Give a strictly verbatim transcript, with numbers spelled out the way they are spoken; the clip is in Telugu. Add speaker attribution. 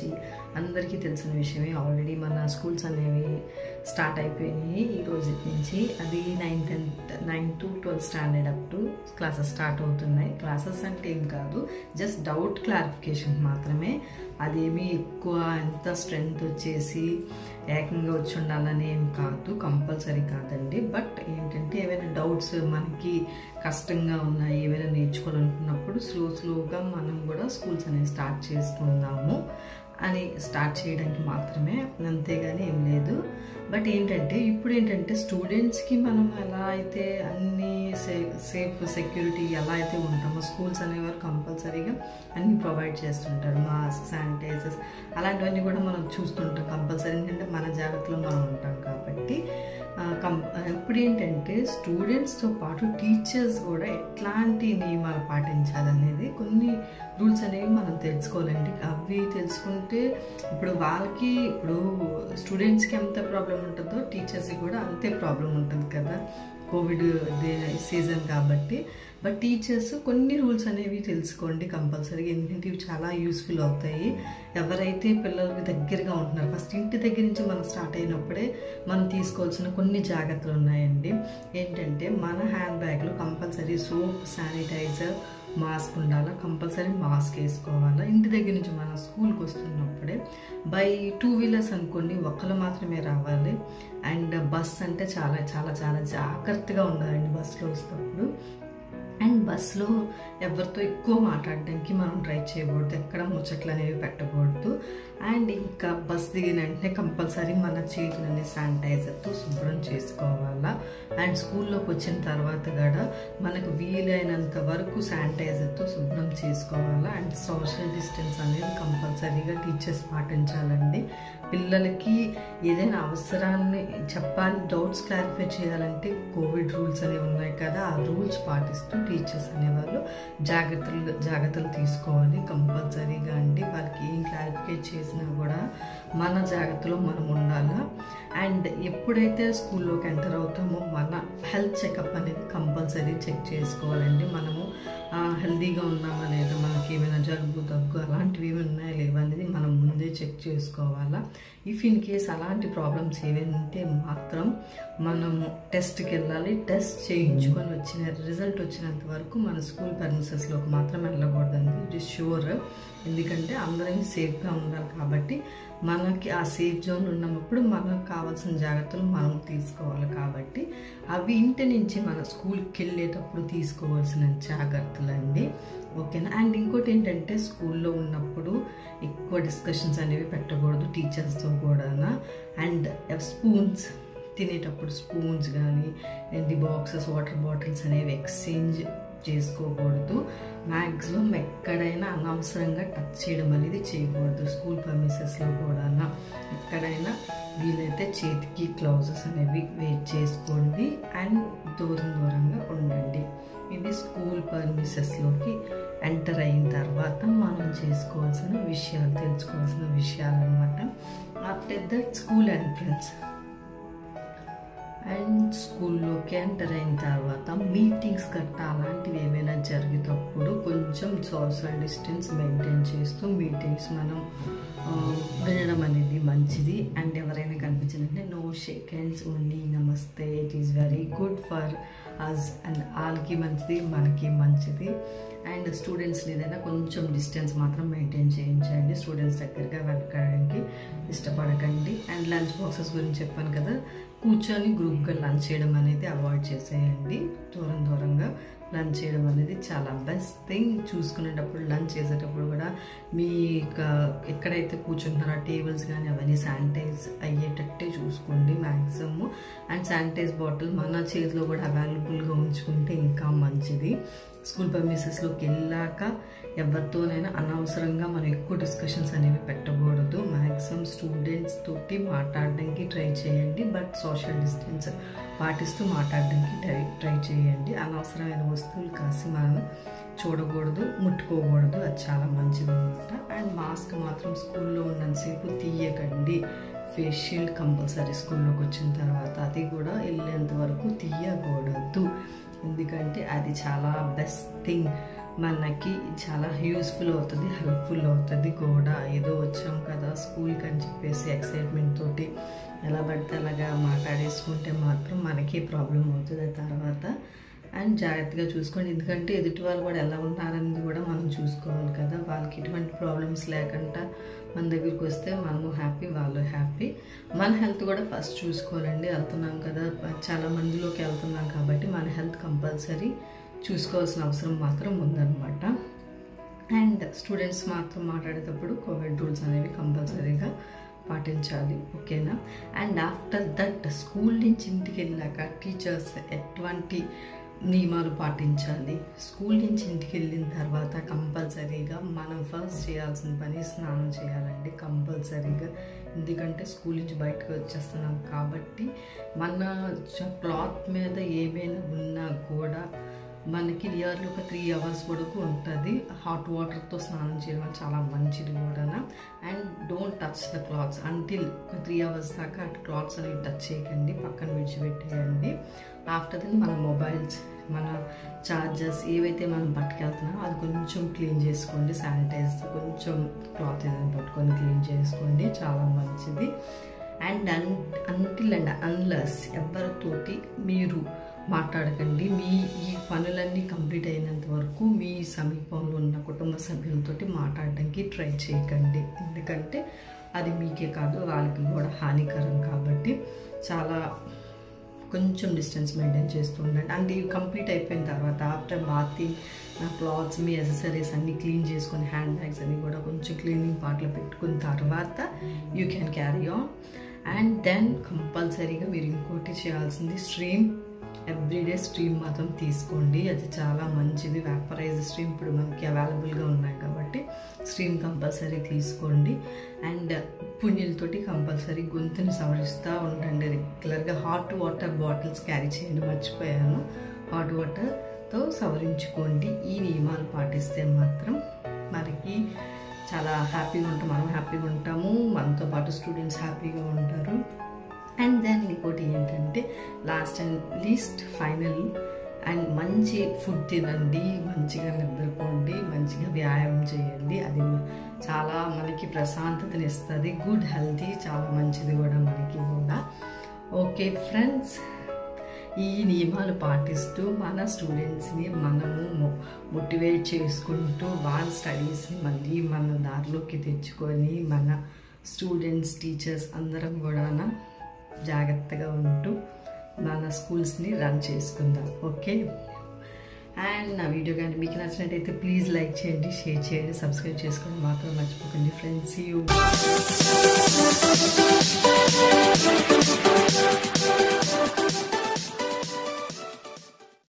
Speaker 1: గురించి అందరికీ తెలిసిన విషయమే. ఆల్రెడీ మన స్కూల్స్ అనేవి స్టార్ట్ అయిపోయినాయి ఈ రోజు నుంచి. అది ninth tenth nine to twelfth standard up to classes start అవుతున్నాయి. క్లాసెస్ అంటే ఏం కాదు, జస్ట్ డౌట్ క్లారిఫికేషన్ మాత్రమే. అదేమి ఎక్కువ ఎంత స్ట్రెంగ్త్ వచ్చేసి ఏకంగా వచ్చి ఉండాలని ఏం కాదు, కంపల్సరీ కాదండి. బట్ ఏంటంటే ఏమైనా డౌట్స్ మనకి కష్టంగా ఉన్నాయి, ఏమైనా నేర్చుకోవాలనుకున్నప్పుడు స్లో స్లోగా మనం కూడా స్కూల్స్ అనేవి స్టార్ట్ చేసుకుందాము అని స్టార్ట్ చేయడానికి మాత్రమే, అంతేగాని ఏం లేదు. బట్ ఏంటంటే ఇప్పుడు ఏంటంటే స్టూడెంట్స్కి మనం ఎలా అయితే అన్ని సే సేఫ్ సెక్యూరిటీ ఎలా అయితే ఉంటామో స్కూల్స్ అనేవారు కంపల్సరీగా అన్నీ ప్రొవైడ్ చేస్తుంటారు. మాస్క్, శానిటైజర్స్ అలాంటివన్నీ కూడా మనం చూస్తుంటాం కంపల్సరీ, ఎందుకంటే మన జాగ్రత్తలో మనం ఉంటాం కాబట్టి. కం ఇప్పుడు ఏంటంటే స్టూడెంట్స్తో పాటు టీచర్స్ కూడా ఎట్లాంటి నియమాలు పాటించాలనేది కొన్ని రూల్స్ అనేవి మనం తెలుసుకోవాలండి. అవి తెలుసుకుంటే ఇప్పుడు వాళ్ళకి ఇప్పుడు స్టూడెంట్స్కి ఎంత ప్రాబ్లం ఉంటుందో టీచర్స్కి కూడా అంతే ప్రాబ్లం ఉంటుంది కదా, కోవిడ్ సీజన్ కాబట్టి. బట్ టీచర్స్ కొన్ని రూల్స్ అనేవి తెలుసుకోండి కంపల్సరీగా, ఎందుకంటే ఇవి చాలా యూస్ఫుల్ అవుతాయి. ఎవరైతే పిల్లలకి దగ్గరగా ఉంటున్నారు, ఫస్ట్ ఇంటి దగ్గర నుంచి మనం స్టార్ట్ అయినప్పుడే మనం తీసుకోవాల్సిన కొన్ని జాగ్రత్తలు ఉన్నాయండి. ఏంటంటే మన హ్యాండ్ బ్యాగ్లో కంపల్సరీ సోప్, శానిటైజర్, మాస్క్ ఉండాలా, కంపల్సరీ మాస్క్ వేసుకోవాలా. ఇంటి దగ్గర నుంచి మన స్కూల్కి వస్తున్నప్పుడే బై టూ వీలర్స్ అనుకోండి ఒక్కరు మాత్రమే రావాలి. అండ్ బస్ అంటే చాలా చాలా చాలా జాగ్రత్తగా ఉండాలండి బస్సులో వస్తున్నప్పుడు. అండ్ బస్సులో ఎవరితో ఎక్కువ మాట్లాడడానికి మనం ట్రై చేయకూడదు, ఎక్కడ ముచ్చట్లు అనేవి పెట్టకూడదు. అండ్ ఇంకా బస్ దిగిన వెంటనే కంపల్సరీ మన చేతులని శానిటైజర్తో శుభ్రం చేసుకోవాలా. అండ్ స్కూల్లోకి వచ్చిన తర్వాత కూడా మనకు వీలైనంత వరకు శానిటైజర్తో శుభ్రం చేసుకోవాలా. అండ్ సోషల్ డిస్టెన్స్ అనేది కంపల్సరీగా టీచర్స్ పాటించాలండి. పిల్లలకి ఏదైనా అవసరాన్ని చెప్పాలి, డౌట్స్ క్లారిఫై చేయాలంటే కోవిడ్ రూల్స్ అనేవి ఉన్నాయి కదా, ఆ రూల్స్ పాటిస్తూ టీచర్స్ అనేవాళ్ళు జాగ్రత్తలు జాగ్రత్తలు తీసుకోవాలి కంపల్సరీగా అండి. వాళ్ళకి ఏం క్లారిఫై చేసినా కూడా మన జాగ్రత్తలో మనం ఉండాలా. అండ్ ఎప్పుడైతే స్కూల్లోకి ఎంటర్ అవుతామో మన హెల్త్ చెకప్ అనేది కంపల్సరీ చెక్ చేసుకోవాలండి. మనము హెల్తీగా ఉన్నామా లేదా, మనకి ఏమైనా జలుబు, దగ్గు అలాంటివి ఏమి ఉన్నాయా లేవా అనేది మనం ముందే చెక్ చేసుకోవాలా. ఇఫ్ ఇన్ కేస్ అలాంటి ప్రాబ్లమ్స్ ఏవైనా ఉంటే మాత్రం మనము టెస్ట్కి వెళ్ళాలి. టెస్ట్ చేయించుకొని వచ్చిన రిజల్ట్ వచ్చినంత వరకు మన స్కూల్ పర్మిసెస్లోకి మాత్రం వెళ్ళకూడదండి, ఇట్ ఈస్ షూర్. ఎందుకంటే అందరం సేఫ్గా ఉండాలి కాబట్టి మనకి ఆ సేఫ్ జోన్ ఉన్నప్పుడు మనకు కావాల్సిన జాగ్రత్తలు మనం తీసుకోవాలి కాబట్టి అవి ఇంటి నుంచి మన స్కూల్కి వెళ్ళేటప్పుడు తీసుకోవాల్సిన జాగ్రత్తలు అండి, ఓకేనా. అండ్ ఇంకోటి ఏంటంటే స్కూల్లో ఉన్నప్పుడు ఎక్కువ డిస్కషన్స్ అనేవి పెట్టకూడదు టీచర్స్తో కూడా. అండ్ స్పూన్స్ తినేటప్పుడు స్పూన్స్ కానీ ఏంటి బాక్సెస్, వాటర్ బాటిల్స్ అనేవి ఎక్స్చేంజ్ చేసుకోకూడదు. మ్యాక్సిమం ఎక్కడైనా అనవసరంగా టచ్ చేయడం అనేది చేయకూడదు. స్కూల్ పర్మిసెస్లో కూడా ఎక్కడైనా వీలైతే చేతికి గ్లౌజెస్ అనేవి వేర్ చేసుకోండి అండ్ దూరం దూరంగా ఉండండి. ఇది స్కూల్ పర్మిసెస్లోకి ఎంటర్ అయిన తర్వాత మనం చేసుకోవాల్సిన విషయాలు, తెలుసుకోవాల్సిన విషయాలు అనమాట. After that school entrance and స్కూల్లోకి ఎంటర్ అయిన తర్వాత మీటింగ్స్ గట్టా అలాంటివి ఏమైనా జరిగేటప్పుడు కొంచెం సోషల్ డిస్టెన్స్ మెయింటైన్ చేస్తూ మీటింగ్స్ మనం వినడం అనేది మంచిది. అండ్ ఎవరైనా కనిపించిందంటే no shake hands, only namaste, it is very good for us. And వాళ్ళకి మంచిది, మనకి మంచిది. అండ్ స్టూడెంట్స్ని ఏదైనా కొంచెం డిస్టెన్స్ మాత్రం మెయింటైన్ చేయించండి, స్టూడెంట్స్ దగ్గరగా వెళ్ళడానికి ఇష్టపడకండి. అండ్ లంచ్ బాక్సెస్ గురించి చెప్పాను కదా, కూర్చొని గ్రూప్గా లంచ్ చేయడం అనేది అవాయిడ్ చేసేయండి. దూరం దూరంగా లంచ్ చేయడం అనేది చాలా బెస్ట్ థింగ్. చూసుకునేటప్పుడు లంచ్ చేసేటప్పుడు కూడా మీ ఎక్కడైతే కూర్చుంటున్నారో టేబుల్స్ కానీ అవన్నీ శానిటైజ్ అయ్యేటట్టే చూసుకోండి మ్యాక్సిమమ్. అండ్ శానిటైజ్ బాటిల్ మన చేతిలో కూడా అవైలబుల్గా ఉంచుకుంటే ఇంకా మంచిది. స్కూల్ పర్మిసెస్లోకి వెళ్ళాక ఎవరితోనైనా అనవసరంగా మనం ఎక్కువ డిస్కషన్స్ అనేవి పెట్టకూడదు. మ్యాక్సిమం స్టూడెంట్స్ తోటి మాట్లాడడానికి ట్రై చేయండి, బట్ సోషల్ డిస్టెన్స్ పాటిస్తూ మాట్లాడడానికి ట్రై ట్రై చేయండి. అనవసరమైన వస్తువులు కాసి మనం చూడకూడదు, ముట్టుకోకూడదు, అది చాలా మంచిది అనమాట. అండ్ మాస్క్ మాత్రం స్కూల్లో ఉన్నంతసేపు తీయకండి. ఫేస్ షీల్డ్ కంపల్సరీ స్కూల్లోకి వచ్చిన తర్వాత అది కూడా వెళ్ళేంత వరకు తీయకూడదు, ఎందుకంటే అది చాలా బెస్ట్ థింగ్ మనకి చాలా యూస్ఫుల్ అవుతుంది, హెల్ప్ఫుల్ అవుతుంది కూడా. ఏదో వచ్చాం కదా స్కూల్కి అని చెప్పేసి ఎక్సైట్మెంట్ తోటి ఎలా పడితే అలాగా మాట్లాడేసుకుంటే మాత్రం మనకి ప్రాబ్లం అవుతుంది తర్వాత. అండ్ జాగ్రత్తగా చూసుకోండి, ఎందుకంటే ఎదుటి వాళ్ళు కూడా ఎలా ఉన్నారనేది కూడా మనం చూసుకోవాలి కదా. వాళ్ళకి ఎటువంటి ప్రాబ్లమ్స్ లేకుండా మన దగ్గరికి వస్తే మనము హ్యాపీ, వాళ్ళు హ్యాపీ. మన హెల్త్ కూడా ఫస్ట్ చూసుకోవాలండి. వెళ్తున్నాం కదా, చాలా మందిలోకి వెళ్తున్నాం కాబట్టి మన హెల్త్ కంపల్సరీ చూసుకోవాల్సిన అవసరం మాత్రం ఉందన్నమాట. అండ్ స్టూడెంట్స్ మాత్రం మాట్లాడేటప్పుడు కోవిడ్ రూల్స్ అనేవి కంపల్సరీగా పాటించాలి, ఓకేనా. అండ్ ఆఫ్టర్ దట్ స్కూల్ నుంచి ఇంటికి వెళ్ళాక టీచర్స్ ఎటువంటి నియమాలు పాటించాలి. స్కూల్ నుంచి ఇంటికి వెళ్ళిన తర్వాత కంపల్సరీగా మనం ఫస్ట్ చేయాల్సిన పని స్నానం చేయాలండి కంపల్సరీగా. ఎందుకంటే స్కూల్ నుంచి బయటకు వచ్చేస్తున్నాం కాబట్టి మన క్లాత్ మీద ఏమైనా ఉన్నా కూడా మనకి నియర్లీ ఒక త్రీ అవర్స్ వరకు ఉంటుంది. హాట్ వాటర్తో స్నానం చేయడం చాలా మంచిది కూడా. And don't touch the clothes until ఒక త్రీ అవర్స్ దాకా క్లాత్స్ అనేవి టచ్ చేయకండి, పక్కన విడిచిపెట్టేయండి. ఆఫ్టర్ దెన్ మన మొబైల్స్, మన చార్జర్స్ ఏవైతే మనం పట్టుకెళ్తున్నామో అది కొంచెం క్లీన్ చేసుకోండి, శానిటైజర్ కొంచెం క్లాత్ ఏదైనా పట్టుకొని క్లీన్ చేసుకోండి, చాలా మంచిది. అండ్ అన్ అంటిల్ అండ్ అన్లెస్ ఎవరితోటి మీరు మాట్లాడకండి. మీ ఈ పనులన్నీ కంప్లీట్ అయినంత వరకు మీ సమీపంలో ఉన్న కుటుంబ సభ్యులతోటి మాట్లాడడానికి ట్రై చేయకండి, ఎందుకంటే అది మీకే కాదు వాళ్ళకి కూడా హానికరం. కాబట్టి చాలా కొంచెం డిస్టెన్స్ మెయింటైన్ చేస్తూ ఉండండి. అండ్ ఇవి కంప్లీట్ అయిపోయిన తర్వాత ఆఫ్టర్ బాతింగ్ నా క్లాత్స్, మీ యాక్సెసరీస్ అన్నీ క్లీన్ చేసుకొని హ్యాండ్ బ్యాగ్స్ అన్నీ కూడా కొంచెం క్లీనింగ్ పార్ట్లో పెట్టుకున్న తర్వాత you can carry on. And then కంపల్సరీగా మీరు ఇంకోటి చేయాల్సింది స్ట్రీమ్, ఎవ్రీడే స్ట్రీమ్ మాత్రం తీసుకోండి, అది చాలా మంచిది. వ్యాపరైజ్ స్ట్రీమ్ ఇప్పుడు మనకి అవైలబుల్గా ఉన్నాయి కాబట్టి స్ట్రీమ్ కంపల్సరీ తీసుకోండి. అండ్ పుణ్యులతోటి కంపల్సరీ గొంతుని సవరిస్తూ ఉండండి రెగ్యులర్గా. హాట్ వాటర్ బాటిల్స్ క్యారీ చేయండి, మర్చిపోయాను. హాట్ వాటర్తో సవరించుకోండి. ఈ నియమాలు పాటిస్తే మాత్రం మనకి చాలా హ్యాపీగా ఉంటాం, మనం హ్యాపీగా ఉంటాము, మనతో పాటు స్టూడెంట్స్ హ్యాపీగా ఉంటారు. అండ్ దెన్ ఇంకోటి ఏంటంటే last and least final, and మంచి ఫుడ్ తినండి, మంచిగా నిద్రపోండి, మంచిగా వ్యాయామం చేయండి. అది చాలా మనకి ప్రశాంతతని ఇస్తుంది, గుడ్ హెల్తీ, చాలా మంచిది కూడా మనకి కూడా. ఓకే ఫ్రెండ్స్, ఈ నియమాలు పాటిస్తూ మన స్టూడెంట్స్ని మనము మోటివేట్ చేసుకుంటూ వాళ్ళ స్టడీస్ని మళ్ళీ మన దారిలోకి తెచ్చుకొని మన స్టూడెంట్స్, టీచర్స్ అందరం కూడా జాగ్రత్తగా ఉంటూ మన స్కూల్స్ని రన్ చేసుకుందాం, ఓకే. అండ్ నా వీడియో కానీ మీకు నచ్చినట్టయితే ప్లీజ్ లైక్ చేయండి, షేర్ చేయండి, సబ్స్క్రైబ్ చేసుకోండి మాత్రం మర్చిపోకండి ఫ్రెండ్స్. యూ